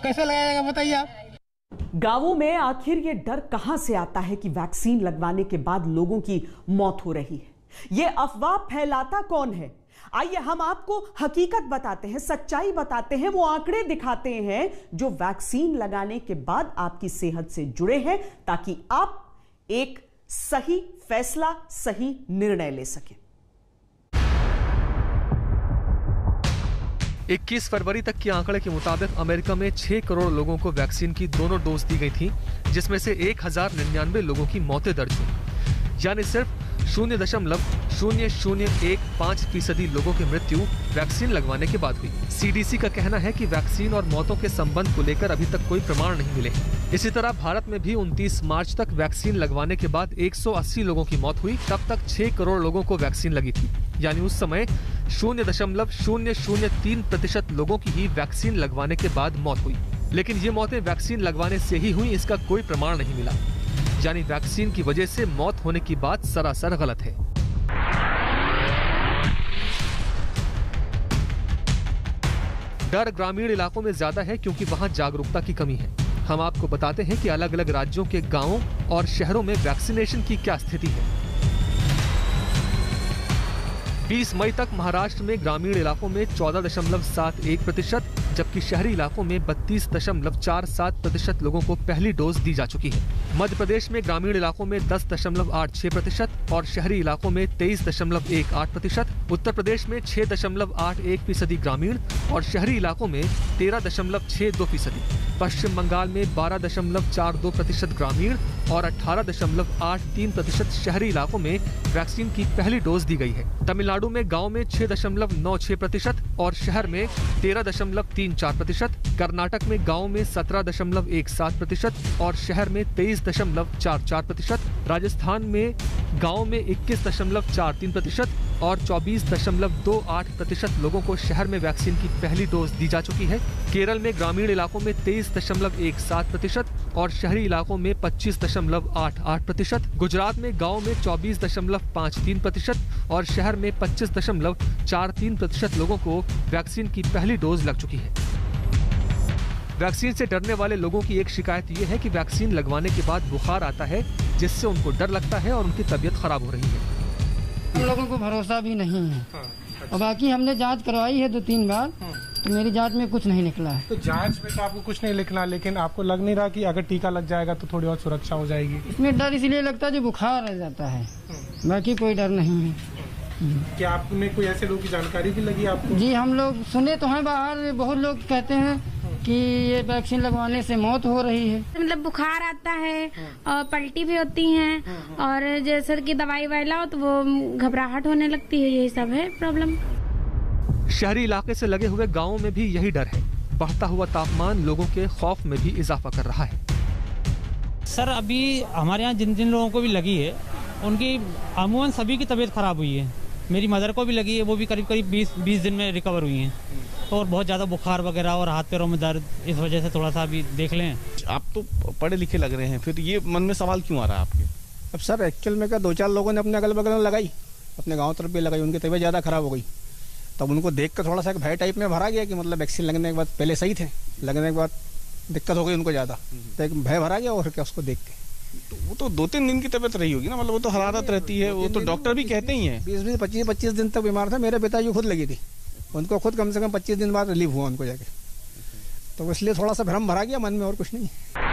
कैसे लगाया जाएगा बताइए आप। गांवों में आखिर ये डर कहां से आता है कि वैक्सीन लगवाने के बाद लोगों की मौत हो रही है? ये अफवाह फैलाता कौन है? आइए हम आपको हकीकत बताते हैं, सच्चाई बताते हैं, वो आंकड़े दिखाते हैं जो वैक्सीन लगाने के बाद आपकी सेहत से जुड़े हैं, ताकि आप एक सही फैसला, सही निर्णय ले सकें। 21 फरवरी तक के आंकड़े के मुताबिक अमेरिका में 6 करोड़ लोगों को वैक्सीन की दोनों डोज दी गई थी, जिसमें से 1099 लोगों की मौतें दर्ज हुई, यानी सिर्फ 0.0015% लोगों की मृत्यु वैक्सीन लगवाने के बाद हुई। सीडीसी का कहना है कि वैक्सीन और मौतों के संबंध को लेकर अभी तक कोई प्रमाण नहीं मिले। इसी तरह भारत में भी 29 मार्च तक वैक्सीन लगवाने के बाद 180 लोगों की मौत हुई। तब तक 6 करोड़ लोगों को वैक्सीन लगी थी, यानी उस समय 0.003% लोगों की ही वैक्सीन लगवाने के बाद मौत हुई। लेकिन ये मौतें वैक्सीन लगवाने से ही हुई, इसका कोई प्रमाण नहीं मिला, यानी वैक्सीन की वजह से मौत होने की बात सरासर गलत है। डर ग्रामीण इलाकों में ज्यादा है क्योंकि वहां जागरूकता की कमी है। हम आपको बताते हैं कि अलग अलग राज्यों के गांवों और शहरों में वैक्सीनेशन की क्या स्थिति है। 20 मई तक महाराष्ट्र में ग्रामीण इलाकों में 14.71%, जबकि शहरी इलाकों में 32.47% लोगों को पहली डोज दी जा चुकी है। मध्य प्रदेश में ग्रामीण इलाकों में 10.86% और शहरी इलाकों में 23.18%, उत्तर प्रदेश में 6.81% ग्रामीण और शहरी इलाकों में 13.62%, पश्चिम बंगाल में 12.42% ग्रामीण और 18.83% शहरी इलाकों में वैक्सीन की पहली डोज दी गई है। तमिलनाडु में गांव में 6.96% और शहर में 13.34%, कर्नाटक में गांव में 17.17% और शहर में 23.44%, राजस्थान में गांव में 21.43% और 24.28% लोगों को शहर में वैक्सीन की पहली डोज दी जा चुकी है। केरल में ग्रामीण इलाकों में 23.17% और शहरी इलाकों में 25.88%, गुजरात में गांव में 24.53% और शहर में 25.43% लोगों को वैक्सीन की पहली डोज लग चुकी है। वैक्सीन से डरने वाले लोगों की एक शिकायत ये है कि वैक्सीन लगवाने के बाद बुखार आता है, जिससे उनको डर लगता है और उनकी तबीयत खराब हो रही है। हम लोगों को भरोसा भी नहीं है और बाकी हमने जांच करवाई है 2-3 बार, तो मेरी जांच में कुछ नहीं निकला है। तो जांच में तो आपको कुछ नहीं लिखना, लेकिन आपको लग नहीं रहा कि अगर टीका लग जाएगा तो थोड़ी और सुरक्षा हो जाएगी? इसमें डर इसलिए लगता है जो बुखार रह जाता है, बाकी कोई डर नहीं है। क्या आपने कोई ऐसे लोगों की जानकारी भी लगी आपको? जी हम लोग सुने तो हैं, बाहर बहुत लोग कहते हैं कि ये वैक्सीन लगवाने से मौत हो रही है। मतलब बुखार आता है और पलटी भी होती है और जैसे कि दवाई लाओ तो वो घबराहट होने लगती है, यही सब है प्रॉब्लम। शहरी इलाके से लगे हुए गांवों में भी यही डर है। बढ़ता हुआ तापमान लोगों के खौफ में भी इजाफा कर रहा है। सर अभी हमारे यहाँ जिन जिन लोगों को भी लगी है उनकी अमूमन सभी की तबीयत खराब हुई है। मेरी मदर को भी लगी है, वो भी करीब 20 दिन में रिकवर हुई हैं। और बहुत ज़्यादा बुखार वगैरह और हाथ पैरों में दर्द, इस वजह से थोड़ा सा अभी देख लें। आप तो पढ़े लिखे लग रहे हैं, फिर ये मन में सवाल क्यों आ रहा है आपके? अब सर एक्चुअल में 2-4 लोगों ने अपने अगल बगल में लगाई, अपने गाँव तरफ भी लगाई, उनकी तबीयत ज़्यादा खराब हो गई। तब उनको देख कर थोड़ा सा एक भय टाइप में भरा गया कि मतलब वैक्सीन लगने के बाद पहले सही थे, लगने के बाद दिक्कत हो गई उनको ज़्यादा, तो एक भय भरा गया। और क्या उसको देख के तो वो तो 2-3 दिन की तबीयत रही होगी ना, मतलब वो तो हरारत रहती है, वो तो डॉक्टर भी कहते ही हैं। 20-25 दिन तक बीमार था। मेरे पिताजी खुद लगी थी, उनको खुद कम से कम 25 दिन बाद रिलीफ हुआ उनको जाके, तो इसलिए थोड़ा सा भ्रम भरा गया मन में, और कुछ नहीं।